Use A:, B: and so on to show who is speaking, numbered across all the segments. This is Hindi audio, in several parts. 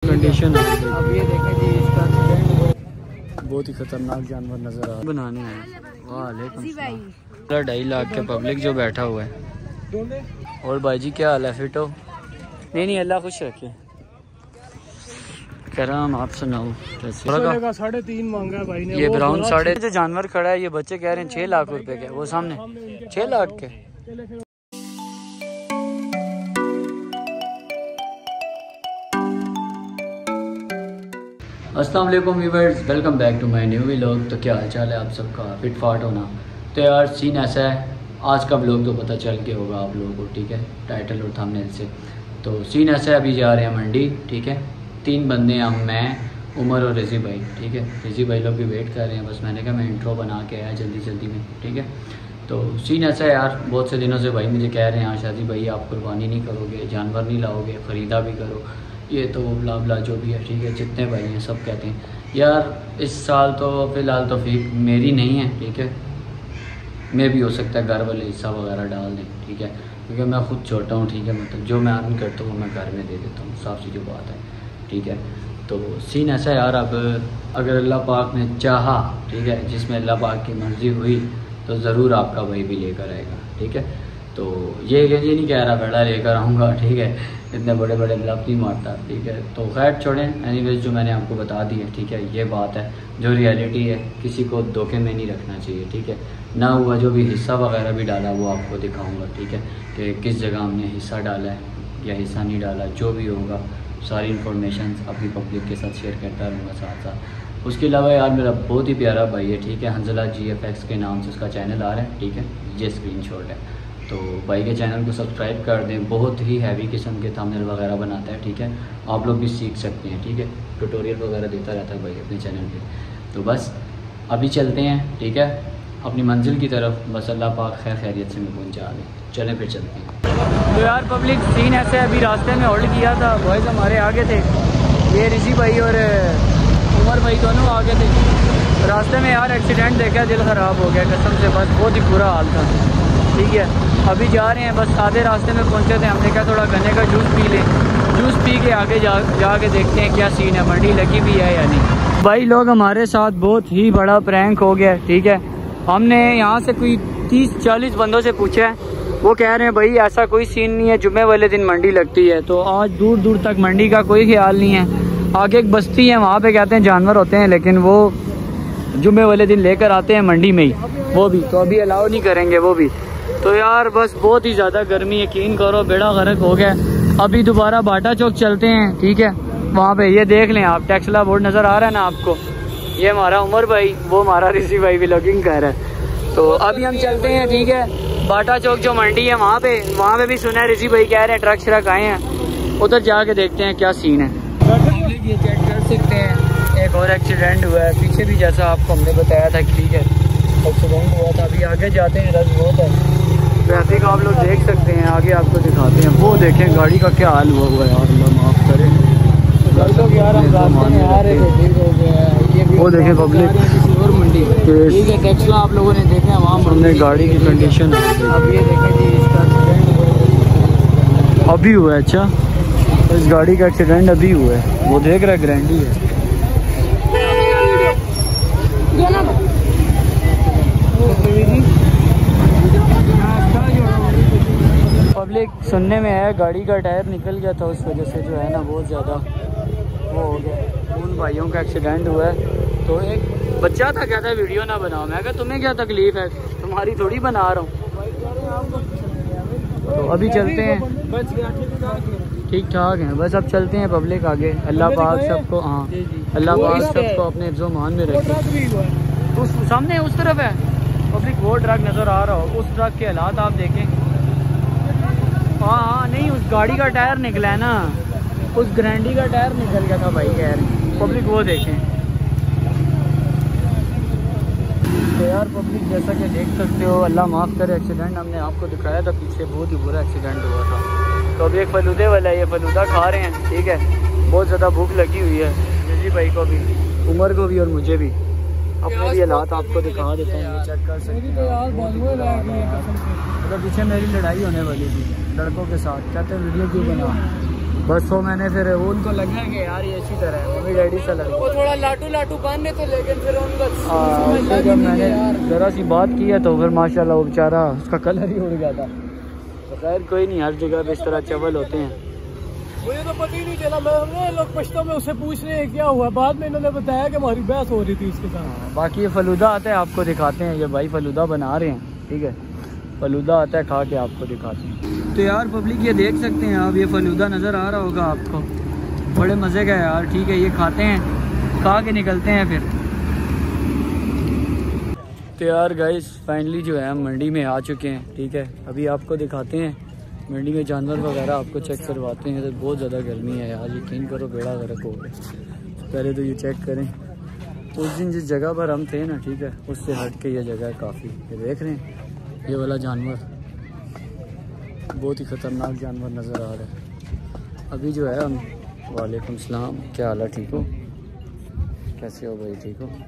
A: कंडीशन है।
B: अब ये देखें जी, इसका
A: बहुत ही खतरनाक जानवर नजर आ रहा है। बनाने आए। वालेकुम सलाम। 2.5 लाख के पब्लिक जो बैठा हुआ है। और भाई जी क्या हाल है, फिट हो? नहीं अल्लाह खुश रखे। कह रहा हम आप सुनाओ।
B: 3.5 मांगा है भाई ने।
A: ये ब्राउन साढ़े जो जानवर खड़ा है, ये बच्चे कह रहे हैं 6 लाख रुपए के। वो सामने 6 लाख के। अस्सलाम वालेकुम viewers, welcome back to my new vlog. तो क्या हाल चाल है आप सबका? फिट फाट होना। तो यार सीन ऐसा है, आज का व्लॉग तो पता चल के होगा आप लोगों को, ठीक है, टाइटल और थंबनेल से। तो सीन ऐसा है, अभी जा रहे हैं मंडी, ठीक है। 3 बंदे हैं हम, मैं, उमर और रिजी भाई, ठीक है। रिजी भाई लोग भी वेट कर रहे हैं, बस मैंने कहा मैं इंट्रो बना के आया जल्दी में, ठीक है। तो सीन ऐसा है यार, बहुत से दिनों से भाई मुझे कह रहे हैं शादी भाई आप कुर्बानी नहीं करोगे, जानवर नहीं लाओगे, ख़रीदा भी करो, ये तो ब्ला ब्ला जो भी है, ठीक है। जितने भाई हैं सब कहते हैं यार इस साल तो फ़िलहाल तो फीक मेरी नहीं है, ठीक है। मैं भी हो सकता है घर वाले हिस्सा वगैरह डाल दें, ठीक है, क्योंकि मैं खुद छोटा हूँ, ठीक है। मतलब जो मैं अर्न करता हूँ मैं घर में दे देता हूँ, साफ सीधी बात है, ठीक है। तो सीन ऐसा है यार, अब अगर अल्लाह पाक ने चाहा, ठीक है, जिसमें अल्लाह पाक की मर्ज़ी हुई तो ज़रूर आपका भाई भी लेकर आएगा, ठीक है। तो ये नहीं कह रहा बड़ा लेकर आऊँगा, ठीक है, इतने बड़े बड़े ब्लफ नहीं मारता, ठीक है। तो खैर छोड़ें, एनीवेज जो मैंने आपको बता दी है, ठीक है, ये बात है जो रियलिटी है, किसी को धोखे में नहीं रखना चाहिए, ठीक है। ना हुआ जो भी हिस्सा वगैरह भी डाला वो आपको दिखाऊंगा, ठीक है, कि किस जगह हमने हिस्सा डाला है या हिस्सा नहीं डाला, जो भी होगा सारी इन्फॉर्मेशन अपनी पब्लिक के साथ शेयर करता रहूँगा साथ साथ। उसके अलावा यार मेरा बहुत ही प्यारा भाई है, ठीक है, हंजला GFX के नाम से उसका चैनल आ रहा है, ठीक है, ये स्क्रीनशॉट है। तो भाई के चैनल को सब्सक्राइब कर दें, बहुत ही हैवी किस्म के थंबनेल वगैरह बनाता है, ठीक है। आप लोग भी सीख सकते हैं, ठीक है, ट्यूटोरियल वगैरह देता रहता है भाई अपने चैनल पे। तो बस अभी चलते हैं, ठीक है, अपनी मंजिल की तरफ। बस अल्लाह पाक खैर खैरियत से मैं पहुँचा दें। चलें फिर चलते हैं। तो यार पब्लिक सीन ऐसे, अभी रास्ते में होल्ड किया था, बॉयज़ हमारे आगे थे, ये ऋषि भाई और उमर भाई दोनों आगे थे। रास्ते में यार एक्सीडेंट देखा, दिल ख़राब हो गया कसम से, बस बहुत ही बुरा हाल था, ठीक है। अभी जा रहे हैं, बस आधे रास्ते में पहुंचे थे, हमने कहा थोड़ा गन्ने का जूस पी लें, जूस पी के आगे जाके देखते हैं क्या सीन है, मंडी लगी भी है या नहीं। भाई लोग हमारे साथ बहुत ही बड़ा प्रैंक हो गया, ठीक है। हमने यहाँ से कोई 30-40 बंदों से पूछा है, वो कह रहे हैं भाई ऐसा कोई सीन नहीं है, जुम्मे वाले दिन मंडी लगती है। तो आज दूर दूर तक मंडी का कोई ख्याल नहीं है। आगे एक बस्ती है, वहाँ पे कहते हैं जानवर होते हैं, लेकिन वो जुम्मे वाले दिन लेकर आते हैं मंडी में ही, वो भी तो अभी अलाउ नहीं करेंगे वो भी। तो यार बस बहुत ही ज़्यादा गर्मी, यकीन करो बेड़ा गर्क हो गया। अभी दोबारा बाटा चौक चलते हैं, ठीक है, वहाँ पे ये देख लें आप, टेक्सला बोर्ड नज़र आ रहा है ना आपको, ये हमारा उमर भाई, वो हमारा ऋषि भाई व्लॉगिंग कर रहा है। तो अभी हम चलते हैं, ठीक है, बाटा चौक जो मंडी है वहाँ पे भी सुना है ऋषि भाई कह रहे हैं ट्रक श्रक आए हैं, उधर जाके देखते हैं क्या सीन है। ये चेक कर सकते हैं, एक और एक्सीडेंट हुआ है पीछे भी, जैसा आपको हमने बताया था, ठीक है, एक्सीडेंट हुआ था। अभी आगे जाते हैं, रश बहुत है, ट्रैफिक आप लोग देख सकते हैं, आगे आपको दिखाते हैं। वो देखें गाड़ी का क्या हाल हुआ है यार, अल्लाह माफ़ करे। वो देखें पब्लिक, ठीक है, टेक्सला आप लोगों ने देखा है, वहाँ हमने गाड़ी की कंडीशन। अब ये देखें जी, इसका एक्सीडेंट अभी हुआ है। अच्छा, इस गाड़ी का एक्सीडेंट अभी हुआ है, वो देख रहा है, ग्रैंडी है। पब्लिक सुनने में है गाड़ी का टायर निकल गया था, उस वजह से जो है ना बहुत ज़्यादा वो हो गया। उन भाइयों का एक्सीडेंट हुआ है। तो एक बच्चा था कहता है वीडियो ना बनाओ, मैं कहा तुम्हें क्या तकलीफ़ है, तुम्हारी थोड़ी बना रहा हूँ। तो अभी चलते हैं, ठीक ठाक है, बस अब चलते हैं पब्लिक आगे। अल्लाह पाक सबको, हाँ अल्लाह पाक सबको अपने हिफ्ज़-ओ-मान में रखे। उस सामने उस तरफ है पब्लिक, वो ट्रक नज़र आ रहा हो, उस ट्रक के हालात आप देखें। हाँ नहीं, उस गाड़ी का टायर निकला है ना, उस ग्रैंडी का टायर निकल गया था भाई, कह रहे पब्लिक वो देखें। तो यार पब्लिक जैसा कि देख सकते हो, अल्लाह माफ़ करे, एक्सीडेंट हमने आपको दिखाया था पीछे, बहुत ही बुरा एक्सीडेंट हुआ था। तो अभी एक फलूदे वाला है, ये फलूदा खा रहे हैं, ठीक है, बहुत ज़्यादा भूख लगी हुई है जी भाई को भी, उमर को भी और मुझे भी। अपने भी हालात आपको दिखा देते हैं, चेक कर सकते हैं। तो पीछे मेरी लड़ाई होने वाली थी लड़कों के साथ, कहते हैं वीडियो क्यों बना, बस वो मैंने फिर उनको लगा कि यार ये अच्छी तरह है, मम्मी डैडी सा लगा,
B: वो थोड़ा लाटू बांधने थे, लेकिन फिर उनका
A: जब मैंने ज़रा सी बात की है तो फिर माशाल्लाह वो बेचारा उसका कलर ही उड़ गया था। तो खैर कोई नहीं, हर जगह पे इस तरह चवल होते हैं।
B: मुझे तो पता ही नहीं चला, मैं लोग पछता में उससे पूछ रहे हैं क्या हुआ, बाद में इन्होंने बताया कि हमारी बहस हो रही थी उसके साथ।
A: बाकी ये फलूदा आता है, आपको दिखाते हैं, ये भाई फलूदा बना रहे हैं, ठीक है, फलूदा आता है, खा के आपको दिखाते हैं। तो यार पब्लिक ये देख सकते हैं आप, ये फलूदा नज़र आ रहा होगा आपको, बड़े मज़े का है यार, ठीक है, ये खाते हैं, खा के निकलते हैं फिर। तो यार गाइस फाइनली जो है हम मंडी में आ चुके हैं, ठीक है, अभी आपको दिखाते हैं मंडी में जानवर वगैरह आपको चेक करवाते हैं। तो बहुत ज़्यादा गर्मी है यार, यकीन करो बेड़ा गर्क हो गया। पहले तो ये चेक करें, उस दिन जिस जगह पर हम थे ना, ठीक है, उससे हट के ये जगह है काफ़ी। ये देख रहे हैं ये वाला जानवर, बहुत ही ख़तरनाक जानवर नज़र आ रहा है। अभी जो है हम, वालेकुम सलाम, क्या हाल है, ठीक हो, कैसे हो भाई, ठीक हो।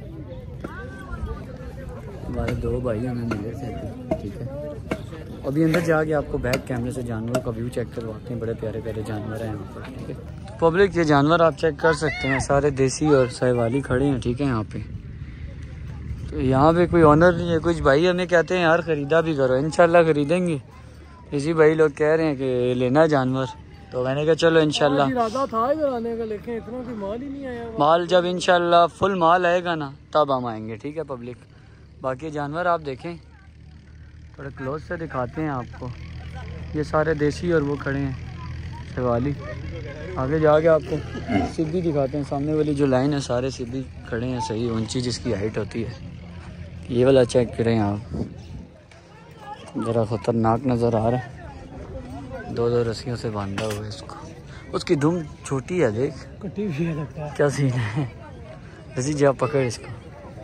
A: हमारे दो भाई हमें मिले थे, ठीक है। अभी अंदर जाके आपको बैक कैमरे से जानवरों का व्यू चेक करवाते हैं, बड़े प्यारे प्यारे जानवर हैं यहाँ पर, ठीक है। तो पब्लिक ये जानवर आप चेक कर सकते हैं, सारे देसी और सहवाली खड़े हैं, ठीक है, यहाँ पे। तो यहाँ पे कोई ऑनर नहीं है, कुछ भाई हमें कहते हैं यार ख़रीदा भी करो, इंशाल्लाह ख़रीदेंगे। इसी भाई लोग कह रहे हैं कि लेना जानवर, तो मैंने कहा चलो इंशाल्लाह।
B: इरादा था इधर आने का, लेकिन इतना कोई माल ही नहीं आया।
A: माल जब इंशाल्लाह फुल माल आएगा ना तब हम आएंगे, ठीक है पब्लिक। बाकी जानवर आप देखें, थोड़ा क्लोज से दिखाते हैं आपको, ये सारे देसी और वो खड़े हैं शेवाली। आगे जाके आपको सिद्धि दिखाते हैं, सामने वाली जो लाइन है सारे सिद्धि खड़े हैं, सही ऊंची जिसकी हाइट होती है। ये वाला चेक करें आप, ज़रा ख़तरनाक नज़र आ रहा है, दो दो रस्सियों से बांधा हुआ है इसको, उसकी दुम छोटी है, देख
B: कटी हुई है लगता है।
A: क्या सीन है, रस्सी जा पकड़ इसको,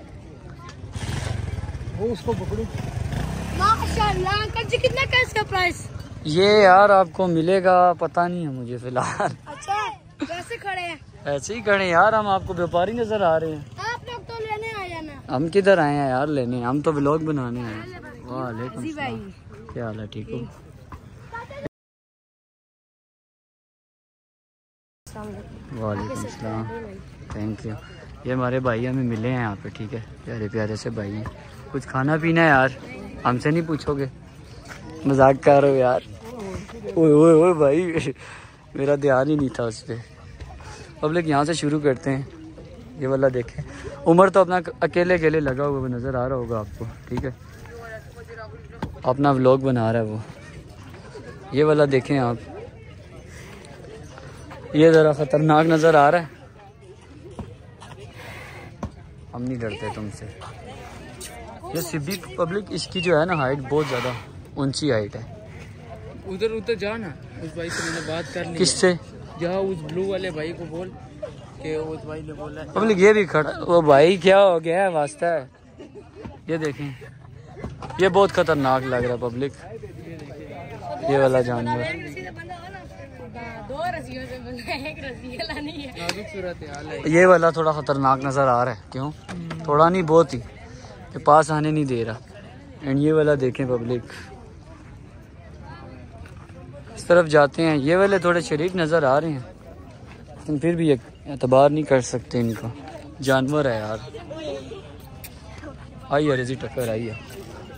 B: वो उसको पकड़ो।
C: माशाल्लाह अंकल जी, कितना का इसका प्राइस?
A: ये यार आपको मिलेगा, पता नहीं है मुझे फिलहाल।
C: अच्छा कैसे खड़े हैं?
A: ऐसे ही खड़े यार, हम आपको व्यापारी नजर आ रहे हैं।
C: आप लोग तो लेने आए ना।
A: हम किधर आए हैं यार लेने, हम तो व्लॉग बनाने आए हैं। वालेकुम सलाम, क्या हाल है, ठीक हो। वालेकुम सलाम, थैंक यू। ये हमारे भाई हमें मिले हैं यहाँ पे, ठीक है, प्यारे प्यारे से भाई हैं। कुछ खाना पीना है यार, हमसे नहीं पूछोगे, मजाक कर रहे हो यार। ओए ओए ओए भाई, मेरा ध्यान ही नहीं था उस पर। पब्लिक यहाँ से शुरू करते हैं, ये वाला देखें, उमर तो अपना अकेले अकेले लगा हुआ नज़र आ रहा होगा आपको, ठीक है, अपना व्लॉग बना रहा है वो। ये वाला देखें आप, ये ज़रा ख़तरनाक नज़र आ रहा है, हम नहीं डरते तुमसे। ये सिब्बी पब्लिक, इसकी जो है ना हाइट बहुत ज़्यादा ऊंची हाइट है।
B: उधर उधर जाना, उस भाई से मैंने बात कर ली।
A: किससे?
B: जहाँ उस ब्लू वाले भाई को बोल के उस भाई ने बोला है।
A: पब्लिक ये भी खड़ा, वो भाई क्या हो गया है, वास्ता है। ये देखें, ये बहुत खतरनाक लग रहा है पब्लिक, ये वाला जानवर।
C: दो रस्सियों से बना है, एक रस्सी लानी है।
B: नाजुक सूरत हाल है।
A: ये वाला थोड़ा खतरनाक नज़र आ रहा है, क्यों? थोड़ा नहीं, बहुत ही, के पास आने नहीं दे रहा। एंड ये वाला देखें पब्लिक, इस तरफ जाते हैं, ये वाले थोड़े शरीफ नज़र आ रहे हैं, लेकिन फिर भी एतबार नहीं कर सकते इनका, जानवर है यार। आई है रिजी टक्कर, आई है,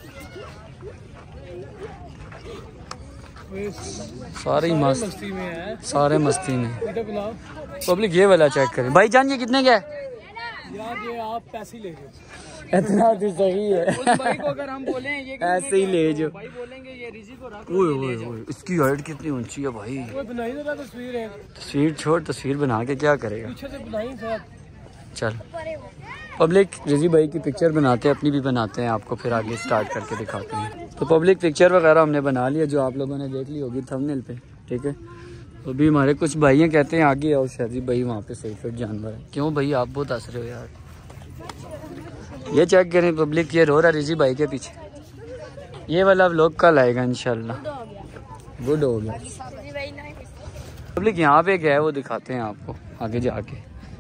A: सारे मस्त,
B: मस्ती में है,
A: सारे मस्ती में।
B: इधर बुलाओ।
A: पब्लिक ये वाला चेक करें भाई जान, ये कितने का है
B: यार? ये आप पैसे ले रहे हो।
A: इतना तो सही है।
B: उस भाई को अगर हम बोले ये
A: ऐसे ही ले जो,
B: भाई बोलेंगे ये रिजी को रख,
A: ओए ओए ओए, इसकी हाइट कितनी ऊंची है भाई।
B: वो बनाई जरा तस्वीर है,
A: तस्वीर छोड़, तस्वीर बना के क्या करेगा,
B: पीछे से बनाई साहब।
A: चल पब्लिक, रिजी भाई की पिक्चर बनाते हैं, अपनी भी बनाते हैं, आपको फिर आगे स्टार्ट करके दिखाते हैं। तो पब्लिक पिक्चर वगैरह हमने बना लिया, जो आप लोगों ने देख ली होगी थंबनेल पे, ठीक है। तो अभी हमारे कुछ भाई कहते हैं आगे आओ शादी भाई, वहाँ पे सही फिट जानवर है। क्यों भाई आप बहुत हंस रहे हो यार? ये चेक करें पब्लिक, ये रो रहा रिजी भाई के पीछे। ये वाला व्लॉग कल आएगा इंशाल्लाह, गुड हो गया पब्लिक। यहाँ पे क्या है वो दिखाते हैं आपको आगे जाके।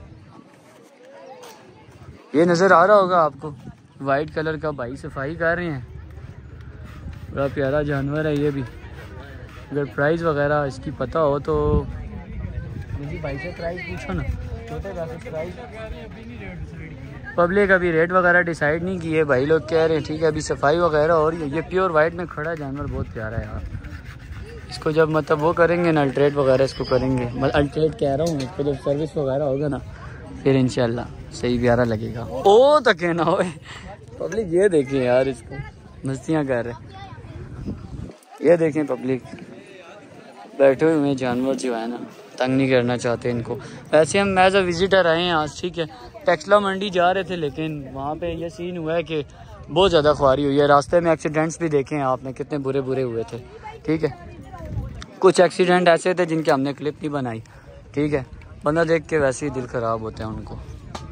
A: ये नज़र आ रहा होगा आपको, वाइट कलर का भाई सफाई कर रहे हैं, बड़ा प्यारा जानवर है ये भी। अगर प्राइस वगैरह इसकी पता हो तो किसी भाई से प्राइस पूछो ना, छोटे पैसे प्राइस। पब्लिक अभी रेट वगैरह डिसाइड नहीं किए, भाई लोग कह रहे हैं ठीक है अभी सफाई वगैरह हो रही है। ये प्योर वाइट में खड़ा जानवर बहुत प्यारा है यार, इसको जब मतलब वो करेंगे ना अल्ट्रेट वगैरह इसको करेंगे, मतलब अल्ट्रेट कह रहा हूँ, इसको जब सर्विस वगैरह होगा ना फिर इंशाल्लाह सही प्यारा लगेगा। ओ तो कहना हो पब्लिक, ये देखें यार इसको मस्तियाँ कर रहे, ये देखें पब्लिक बैठे हुए जानवर जो है ना, तंग नहीं करना चाहते इनको। वैसे हम एज अ विजिटर आए हैं आज, ठीक है, टेक्सला मंडी जा रहे थे लेकिन वहाँ पे ये सीन हुआ है कि बहुत ज़्यादा ख्वारी हुई है। रास्ते में एक्सीडेंट्स भी देखे हैं आपने कितने बुरे बुरे हुए थे, ठीक है। कुछ एक्सीडेंट ऐसे थे जिनके हमने क्लिप नहीं बनाई, ठीक है, बंदा देख के वैसे ही दिल ख़राब होते हैं उनको।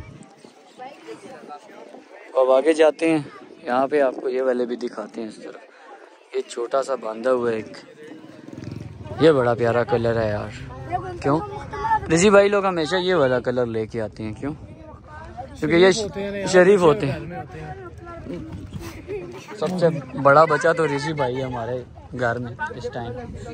A: अब आगे जाते हैं, यहाँ पे आपको ये वाले भी दिखाते हैं इस तरफ। ये छोटा सा बांधा हुआ है एक, ये बड़ा प्यारा कलर है यार। क्यों रिजी भाई लोग हमेशा ये वाला कलर लेके आते हैं, क्यों? क्योंकि ये शरीफ होते हैं। सबसे बड़ा बच्चा तो रिजी भाई है हमारे घर में इस टाइम।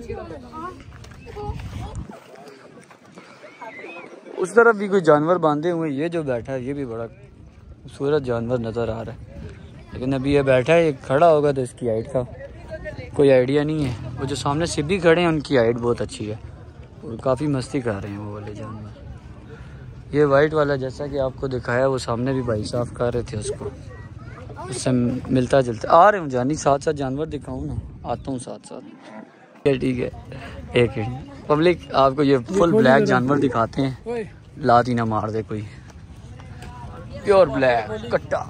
A: उस तरफ भी कोई जानवर बांधे हुए, ये जो बैठा है ये भी बड़ा खूबसूरत जानवर नज़र आ रहा है, लेकिन अभी ये बैठा है, ये खड़ा होगा तो इसकी हाइट का कोई आइडिया नहीं है। वो जो सामने सिब्बी खड़े हैं उनकी हाइट बहुत अच्छी है और काफ़ी मस्ती कर रहे हैं वो वाले जानवर। ये वाइट वाला जैसा कि आपको दिखाया वो सामने भी भाई साहब कर रहे थे उसको, इससे मिलता जुलता। आ रहे हूँ जानी, साथ साथ जानवर दिखाऊँ ना, आता हूँ साथ साथ, ठीक है। एक पब्लिक आपको ये फुल ब्लैक जानवर दिखाते हैं, लात ही ना मार दे कोई, प्योर ब्लैक कट्टा।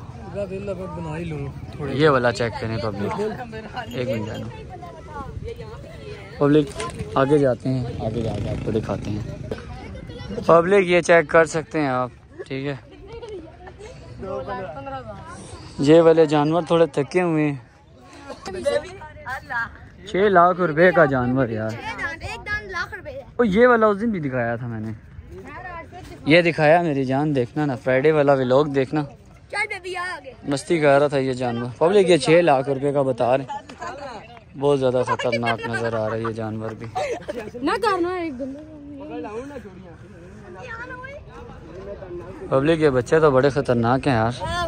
A: ये वाला चेक करें पब्लिक, एक मिनट जानो पब्लिक, आगे जाते हैं, आगे जाके आपको दिखाते हैं पब्लिक। ये चेक कर सकते हैं आप, ठीक है। ये वाले जानवर थोड़े थके हुए हैं, 6 लाख रुपए का जानवर यार। और ये वाला उस दिन भी दिखाया था मैंने, ये दिखाया मेरी जान, देखना ना फ्राइडे वाला व्लॉग देखना, मस्ती कर रहा था ये जानवर। पब्लिक ये 6 लाख रुपए का बता रहे, बहुत ज़्यादा खतरनाक नज़र आ रहा है ये जानवर भी।
C: ना करना एक
A: पब्लिक ये बच्चे तो बड़े खतरनाक हैं यार।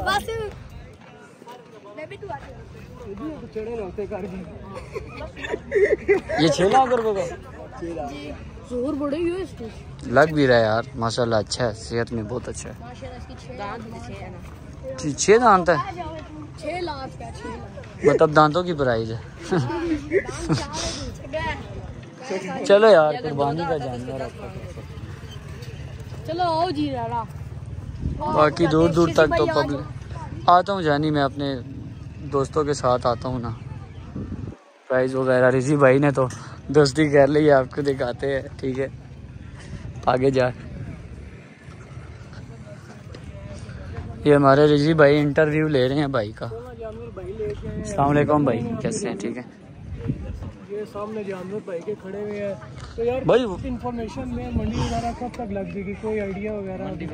A: ये 6 लाख रुपए का लग भी रहा है यार, माशाल्लाह अच्छा है, सेहत में बहुत अच्छा है। 6 दांत है,
C: 6 लाख का, 6 लाख
A: मतलब दांतों की प्राइस है। चलो यार कुर्बानी का जानवर आपका,
C: चलो आओ जी रारा।
A: बाकी दूर दूर तक तो पब्लिक आता हूँ जानी, मैं अपने दोस्तों के साथ आता हूँ ना, प्राइस वगैरह रिजी भाई ने तो दोस्ती कर ली है, आपको दिखाते हैं, ठीक है। आगे जा, ये हमारे रिजी भाई इंटरव्यू ले रहे हैं भाई का। अस्सलाम वालेकुम भाई, कैसे हैं? ठीक है।
B: ये सामने जानवर भाई के खड़े हुए हैं, तो यार
A: भाई
B: इन्फॉर्मेशन में मंडी वगैरह कब तक लग जाएगी, कोई आइडिया वगैरह?
D: मंडी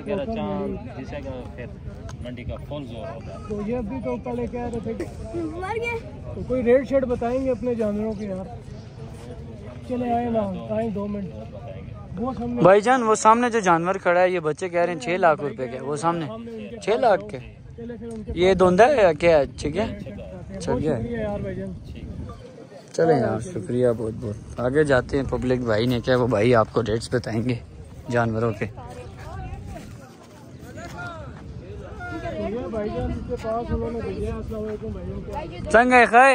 D: का फुल जोर होगा।
B: तो ये अभी तो पहले कह रहे थे तो कोई रेट शेट बताएंगे अपने जानवरों के यार। चले आए ना, आए 2 मिनट। वो सामने
A: भाईजान, वो सामने जो जानवर खड़ा है ये बच्चे कह रहे हैं 6 लाख रुपए के, वो सामने 6 लाख के। ये धुंधा है क्या? ठीक है, चल गया
B: यार भाईजान।
A: चले यार, शुक्रिया बहुत बहुत। आगे जाते हैं, पब्लिक भाई ने क्या, वो भाई आपको रेट्स बताएंगे जानवरों के। संग है खाए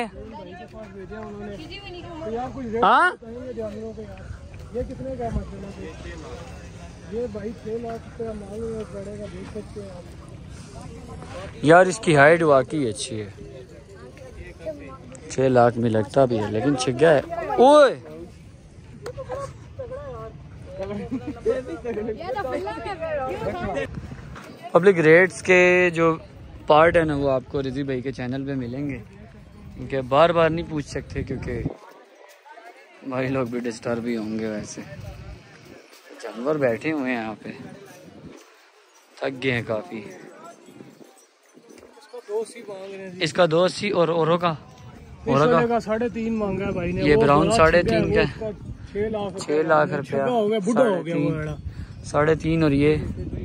A: हाँ,
B: ये कितने का मसला है? ये भाई 6 लाख रुपया मालूम है पड़ेगा, देख सकते हैं आप
A: यार। इसकी हाइट वाकई अच्छी है, 6 लाख में लगता भी है, लेकिन छिग्गा है। ओए पब्लिक रेट्स के जो पार्ट है ना वो आपको रिजी भाई के चैनल पे मिलेंगे, क्योंकि बार बार नहीं पूछ सकते, क्योंकि भाई लोग भी डिस्टर्ब ही होंगे। वैसे जानवर बैठे हुए हैं यहाँ पे, थक गए हैं काफ़ी। इसका 280 और औरों का
B: 3.5 मांगा है भाई ने।
A: ये ब्राउन 3.5 का,
B: 6 लाख
A: 6 लाख रुपया
B: हो गया, बुढ़ा हो गया वो बड़ा।
A: 3.5 और ये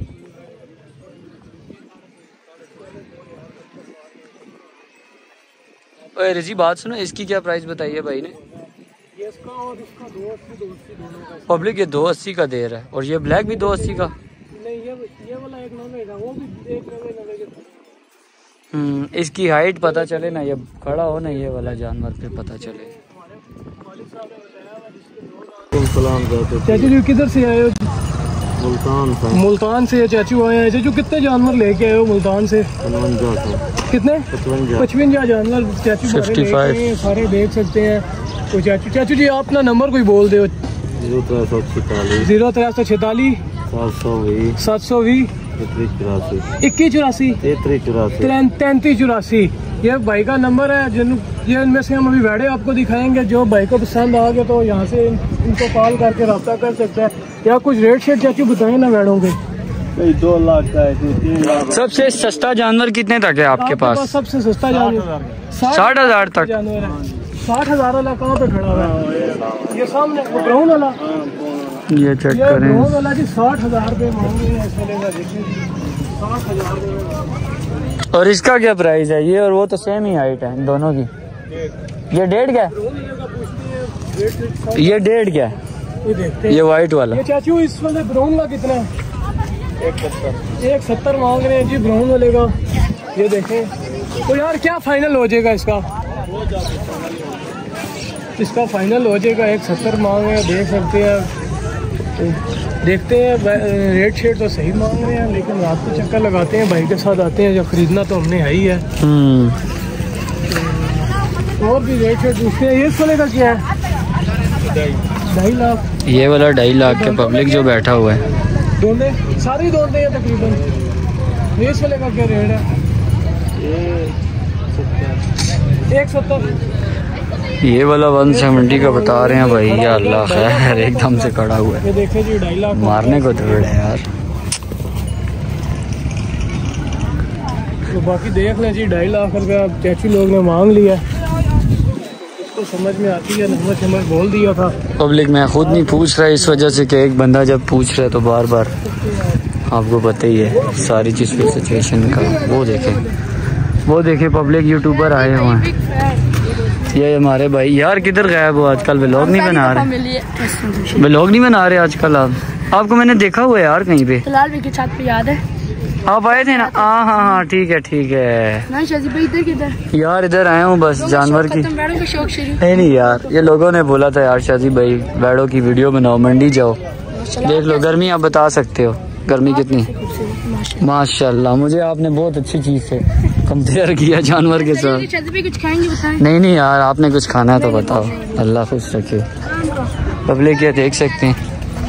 A: ओए रजी बात सुनो, इसकी क्या प्राइस बताई है भाई ने?
B: ये इसका और इसका 280 दोनों का।
A: पब्लिक ये 280 का दे रहा है और ये ब्लैक भी 280 का।
B: नहीं ये वाला 190 का, वो भी 190 के।
A: इसकी हाइट पता चले ना, ये खड़ा हो ना ये वाला जानवर, फिर पता चले।
B: चाचू जी किधर से आए हो? मुल्तान से चाचू आए हैं। चाचू कितने जानवर लेके आए हो मुल्तान से? कितने? 55 जानवर चाचू
A: 55
B: सारे देख सकते हैं। तो चाचू जी आप अपना नंबर कोई बोल दो। 0346 720 2184 3384। ये भाई का नंबर है। ये इनमें से हम अभी वेड़े आपको दिखाएंगे। जो भाई को पसंद आ गया तो यहाँ से इनको कॉल करके रब्ता कर सकता है। या कुछ रेट शेट चाचू बताएं ना वेड़ों के।
D: 2 लाख का है, 3 लाख।
A: सबसे सस्ता जानवर कितने तक है आपके पास?
B: सबसे सस्ता जानवर
A: 60,000 तक
B: जानवर है। 60,000 वाला कहाँ पे खड़ा हुआ है? ये सामने ब्राउन वाला,
A: ये चेक
B: ये
A: करें।
B: ब्राउन वाला जी 60,000 रुपये मांगे हैं। ऐसा लेगा देखिए 60,000।
A: और इसका क्या प्राइस है? ये और वो तो सेम ही हाइट है दोनों की। ये 1.5 क्या? ये 1.5 क्या?
B: ये देखते हैं।
A: ये व्हाइट वाला।
B: ये चाचू इस वाले ब्राउन का कितना है? 170 मांग रहे हैं जी ब्राउन वाले का। ये देखें तो यार क्या फाइनल हो जाएगा इसका? इसका फाइनल हो जाएगा 170 मांग रहे हैं। देख सकते हैं, देखते हैं रेट शेट तो सही मांग रहे हैं, लेकिन रात को चक्कर लगाते हैं, भाई के साथ आते हैं। जब खरीदना तो हमने है ही है। और भी रेट शेट पूछते हैं। ये वाले का क्या है? 2.5 लाख।
A: ये वाला 2.5 लाख के पब्लिक जो बैठा हुआ है।
B: दोंदे सारे दोंदे हैं तकरीबन। रेस वाले का क्या रेट है? 170।
A: ये वाला 170 का बता रहे हैं भाई। या अल्लाह खैर, एकदम से खड़ा हुआ है।
B: ये देखे जी 2.5 लाख
A: मारने को तो है यार।
B: तो बाकी देख लें जी 2.5 लाख रुपया चाचू लोग ने मांग लिया। इसको समझ में आती है, नंबर बोल दिया था।
A: पब्लिक में खुद नहीं पूछ रहा है इस वजह से कि एक बंदा जब पूछ रहा है तो बार बार, आपको पता ही है सारी चीज़ की सिचुएशन का। वो देखे पब्लिक यूट्यूबर आए हुए हैं। ये हमारे भाई यार किधर गायब हो आजकल? व्लॉग नहीं बना रहे? व्लॉग नहीं बना रहे आजकल आपको मैंने देखा हुआ है यार कहीं पे।
C: फिलहाल भी छत पे याद है
A: आप आए थे ना? हाँ ठीक है।
C: नहीं शाजी भाई इधर किधर?
A: यार इधर आया हूँ बस जानवर की।
C: का शौक शुरू
A: नहीं यार, ये लोगों ने बोला था यार शाजी भाई बैड़ों की वीडियो बनाओ, मंडी जाओ। देख लो गर्मी आप बता सकते हो गर्मी कितनी। माशाल्लाह, मुझे आपने बहुत अच्छी चीज से कंपेयर किया जानवर के साथ।
C: कुछ खाएंगे बताएं?
A: नहीं यार, आपने कुछ खाना है तो बताओ। अल्लाह खुश रखे। पब्लिक ये देख सकते हैं।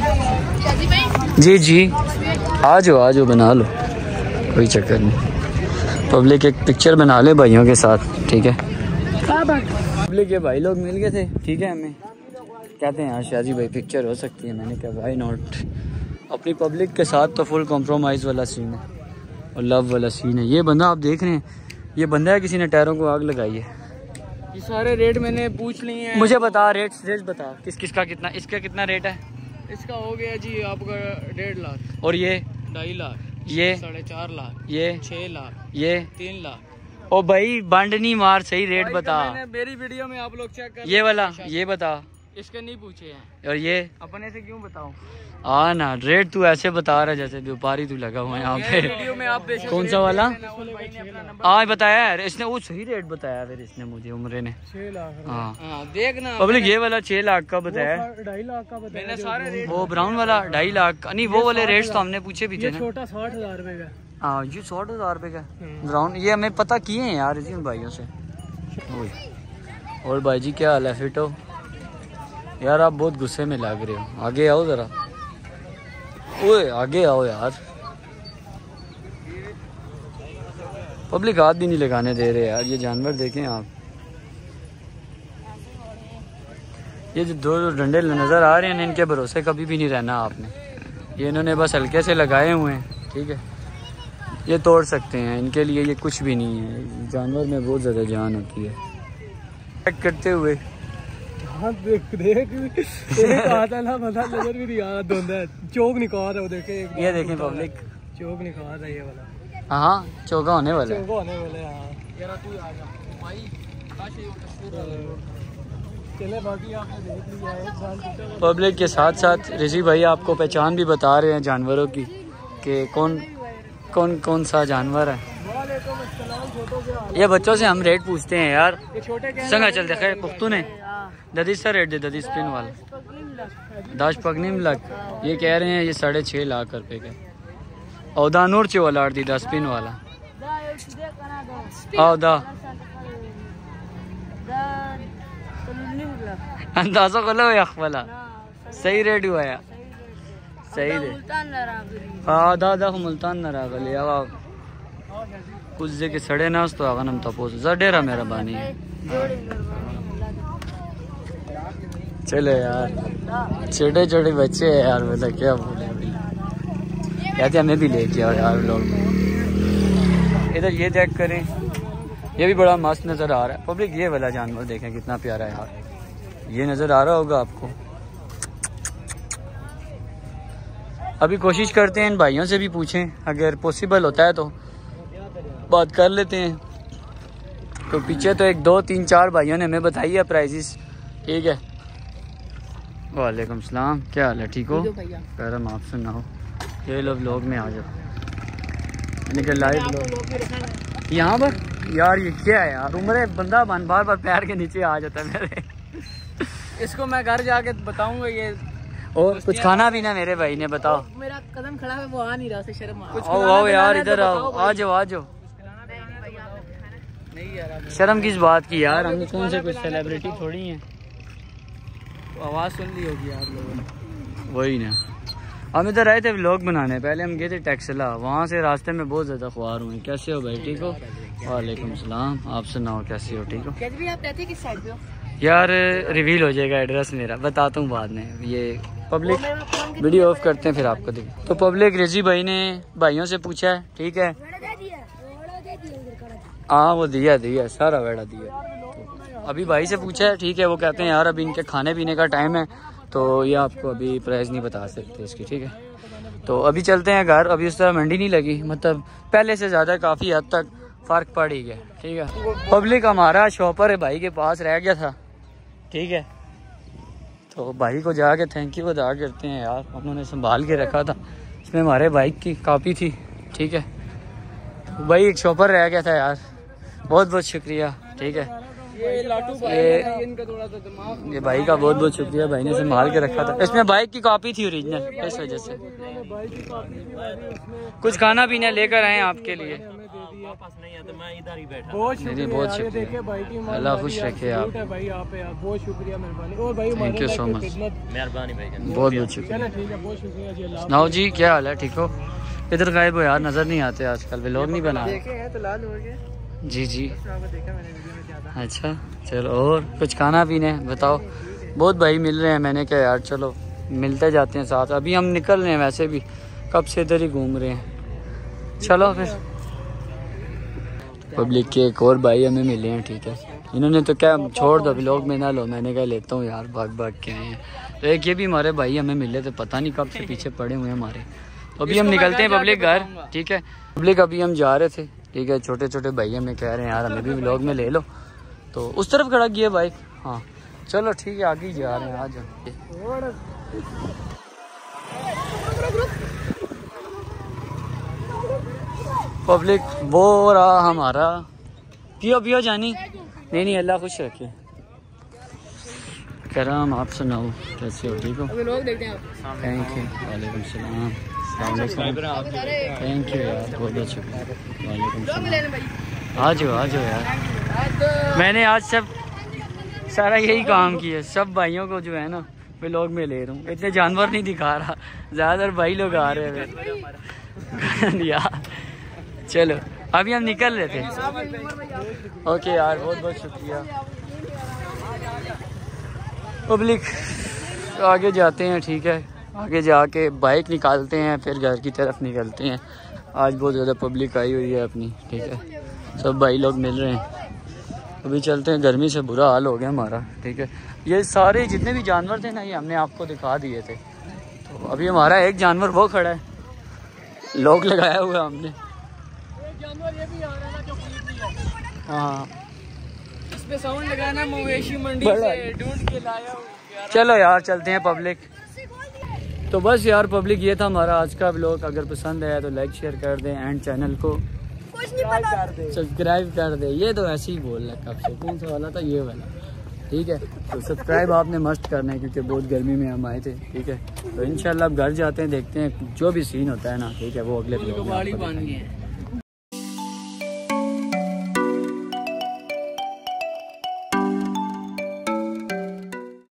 A: जी आ जाओ बना लो, कोई चक्कर नहीं। पब्लिक एक पिक्चर बना ले भाइयों के साथ, ठीक है? पब्लिक ये भाई लोग मिल गए थे, ठीक है? हमें कहते हैं यार शाजी भाई पिक्चर हो सकती है। मैंने कहा भाई नॉट। अपनी पब्लिक के साथ तो फुल कॉम्प्रोमाइज़ वाला सीन है और लव वाला सीन है। ये बंदा आप देख रहे हैं, ये बंदा है किसी ने टायरों को आग लगाई है।
B: ये सारे रेट मैंने पूछ लिए हैं।
A: मुझे बता रेट बता किसका कितना। इसका कितना रेट है?
B: इसका हो गया जी आपका 1.5 लाख।
A: और ये
B: 2.5 लाख,
A: ये
B: 4.5 लाख,
A: ये
B: 6 लाख,
A: ये
B: 3 लाख।
A: ओ भाई बंड नहीं मार, सही रेट बता।
B: मेरी वीडियो में आप लोग चेक कर।
A: ये वाला ये बता।
B: इसके नहीं पूछे हैं।
A: और ये
B: अपने से क्यों बताऊं?
A: ना रेट तू ऐसे बता रहा है जैसे व्यापारी तू लगा हुआ है यहाँ पे।
B: वीडियो में आप देखो।
A: कौन सा वाला? आज बताया यार इसने, वो सही रेट बताया फिर इसने मुझे, उम्र ने।
B: 6 लाख।
A: हाँ
B: देखना
A: पब्लिक, ये वाला 6 लाख का बताया।
B: 2.5 लाख का बताया मैंने सारे रेट।
A: वो ब्राउन वाला 2.5 लाख का नहीं, वो वाले रेट्स तो हमने पूछे भी थे ना।
B: छोटा 60,000 रुपए का।
A: हाँ ये 60,000 रुपए का ब्राउन। ये हमें पता किए हैं यार इसी भाइयों से। और भाई जी क्या हाल है? फिट हो यार? आप बहुत गुस्से में लग रहे हो, आगे आओ जरा। ओए आगे आओ यार। पब्लिक हाथ भी नहीं लगाने दे रहे यार। ये जानवर देखें आप, ये जो 2 डंडे नजर आ रहे हैं इनके भरोसे कभी भी नहीं रहना आपने। ये इन्होंने बस हल्के से लगाए हुए हैं, ठीक है? ये तोड़ सकते हैं, इनके लिए ये कुछ भी नहीं है। जानवर में बहुत ज़्यादा जान होती है। चेक करते हुए
B: हाँ देख एक आता ना पता नजर भी नहीं आ रहा धुंध है चौक निकाल रहा है देखे
A: ये देखें पब्लिक
B: चौक निकाल रहा है ये वाला
A: हाँ चौका होने वाला है
B: चौका होने वाला है हाँ यार तू आ जा भाई चले बाकी आपने देख लिया है
A: पब्लिक के साथ साथ रिजी भाई आपको पहचान भी बता रहे हैं जानवरों की कि कौन सा जानवर है। ये बच्चों से हम रेट पूछते हैं यार संगा चलते खैर पुख्तू ने ददी सा रेट दे ददी स्पिन वाला 10 पगनीम लाख ये कह रहे हैं ये 6.5 लाख रुपए का और दानूर चे वाला दी 10 स्पिन वाला औदा अंदाजा करो यख वाला सही रेट हुआ यार सही रेट हाँ दादा मुल्तान न रागल या कुछ के सड़े ना तो आवन हम तपोस डेरा मेरा बानी चले यार छोटे छोटे बच्चे हैं यार मतलब क्या बोले कहते हमें भी लेके आओ यार लोग इधर ये चेक करें ये भी बड़ा मस्त नज़र आ रहा है पब्लिक ये वाला जानवर देखें कितना प्यारा है यार ये नज़र आ रहा होगा आपको। अभी कोशिश करते हैं इन भाइयों से भी पूछें अगर पॉसिबल होता है तो बात कर लेते हैं। तो पीछे तो 1 2 3 4 भाइयों ने हमें बताई है प्राइजेस ठीक है। वालेकुम सलाम क्या हाल है ठीक हो करम आप सुनाओ ये लो व्लॉग में आ जाओ निकल लाइव व्लॉग यहाँ पर यार ये क्या है यार उम्र बंदा बार बार पैर के नीचे आ जाता है मेरे
B: इसको मैं घर जाके बताऊंगा ये
A: और कुछ खाना पीना मेरे भाई ने बताओ
C: मेरा कदम खड़ा है वो आ नहीं रहा से शर्म
A: आओ यार इधर आओ आ जाओ
B: नहीं यार
A: शर्म किस बात की यार हम कौन से कुछ सेलिब्रिटी थोड़ी हैं
B: आवाज़ सुन ली होगी आप लोगों ने
A: वही ना हम इधर आए थे व्लॉग बनाने पहले हम गए थे टैक्सला वहाँ से रास्ते में बहुत ज़्यादा ख्वार हुए कैसे हो भाई ठीक हो वालेकुम सलाम आप सुनाओ कैसे हो ठीक हो
C: भी आप रहते किस साइड पे हो
A: यार रिवील हो जाएगा एड्रेस मेरा बताता हूँ बाद में ये पब्लिक वीडियो ऑफ करते हैं फिर आपको देखें। तो पब्लिक रिजी भाई ने भाइयों से पूछा है ठीक है हाँ वो दिया सारा वेड़ा दिया तो अभी भाई से पूछा है ठीक है वो कहते हैं यार अभी इनके खाने पीने का टाइम है तो ये आपको अभी प्राइस नहीं बता सकते इसकी ठीक है। तो अभी चलते हैं घर अभी उस तरह मंडी नहीं लगी मतलब पहले से ज़्यादा काफ़ी हद तक फ़र्क पड़ ही गया ठीक है। पब्लिक हमारा शॉपर है भाई के पास रह गया था ठीक है तो भाई को जाके थैंक यू अदा करते हैं यार उन्होंने संभाल के रखा था इसमें हमारे बाइक की कॉपी थी ठीक है। तो भाई एक शॉपर रह गया था यार बहुत बहुत शुक्रिया ठीक है। ये भाई का बहुत बहुत शुक्रिया भाई ने संभाल के रखा था इसमें बाइक की कॉपी थी ओरिजिनल इस वजह से कुछ खाना पीना लेकर आए आपके लिए बहुत शुक्रिया अल्लाह खुश रखे आप
B: बहुत शुक्रिया मेहरबानी और भाई
A: थैंक यू सो मच
D: मेहरबानी भाई
A: बहुत बहुत शुक्रिया
B: ठीक है बहुत शुक्रिया
A: सुनाओ जी क्या हाल है ठीक हो इधर गायब हो यार नज़र नहीं आते आजकल व्लॉग नहीं बना जी अच्छा चलो और कुछ खाना पीने बताओ बहुत भाई मिल रहे हैं मैंने क्या यार चलो मिलते जाते हैं साथ अभी हम निकल रहे हैं वैसे भी कब से इधर ही घूम रहे हैं चलो फिर। पब्लिक के एक और भाई हमें मिले हैं ठीक है इन्होंने तो क्या छोड़ दो व्लॉग में ना लो मैंने क्या लेता हूँ यार भाग के आए हैं। तो एक ये भी हमारे भाई हमें मिले थे पता नहीं कब से पीछे पड़े हुए हैं हमारे। तो अभी हम निकलते हैं पब्लिक घर ठीक है। पब्लिक अभी हम जा रहे थे ठीक है छोटे छोटे भाई हमें कह रहे हैं यार हमें भी व्लॉग में ले लो तो उस तरफ खड़ा किया बाइक हाँ चलो ठीक है आगे जा रहे हैं आ जाओ। पब्लिक वो रहा हमारा पियो जानी नहीं अल्लाह खुश रखे कह रहा हम आप सुनाओ कैसे हो ठीक हो थैंक यू वालेकुम सलाम थैंक यू यार बहुत बहुत शुक्रिया वालेकुम सलाम आ जाओ यार मैंने आज सब सारा यही काम किया सब भाइयों को जो है ना व्लॉग में ले रहा हूँ इतने जानवर नहीं दिखा रहा ज़्यादातर भाई लोग आ रहे हैं यार चलो अभी हम निकल रहे थे ओके यार बहुत बहुत शुक्रिया। पब्लिक आगे जाते हैं ठीक है आगे जाके बाइक निकालते हैं फिर घर की तरफ निकलते हैं। आज बहुत ज़्यादा पब्लिक आई हुई है अपनी ठीक है सब भाई लोग मिल रहे हैं अभी चलते हैं, गर्मी से बुरा हाल हो गया हमारा। ठीक है, ये सारे जितने भी जानवर थे ना ये हमने आपको दिखा दिए थे। तो अभी हमारा एक जानवर वो खड़ा है, लॉक लगाया हुआ है हमने।
B: एक जानवर ये भी आ रहा है ना जो खरीद लिया।
A: हाँ
B: इस पे साउंड लगाना, मवेशी मंडी से ढूंढ के लाया हूँ।
A: चलो यार चलते हैं पब्लिक। तो बस यार पब्लिक ये था हमारा आज का व्लॉग। अगर पसंद आया तो लाइक शेयर कर दें एंड चैनल को सब्सक्राइब कर दे। ये तो ऐसे ही बोल रहा है, कब से कौन सा वाला था, ये वाला। ठीक है, तो सब्सक्राइब आपने मस्ट करना है क्योंकि बहुत गर्मी में हम आए थे। ठीक है, तो इंशाल्लाह अब घर जाते हैं, देखते हैं जो भी सीन होता है ना। ठीक है, वो अगले व्लॉग में आपको दिखाएंगे।